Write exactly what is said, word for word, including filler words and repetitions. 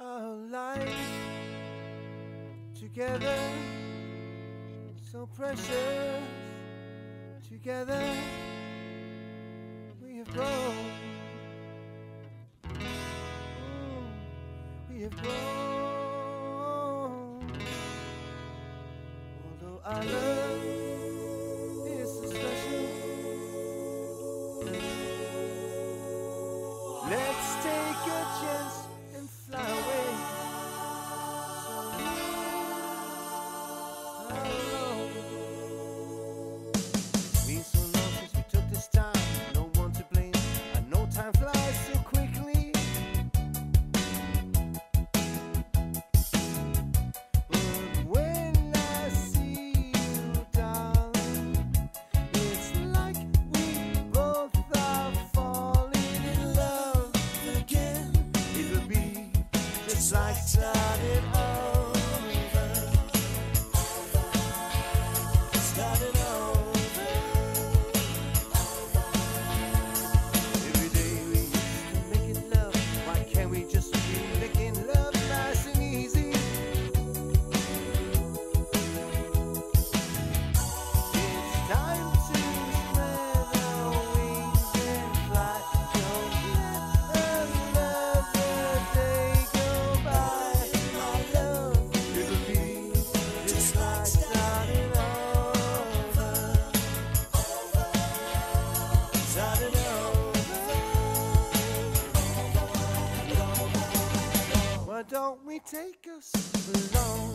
our life together, so precious. Together we have grown. Mm, we have grown. Although our love is so special, let's take a chance and fly away. Like starting over, starting over. Every day we used to make it love. Why can't we just be making love nice and easy? It's time to spread our wings and fly. Don't let another day go by. My love, it'll be just like starting over, starting over. Why don't we take us along?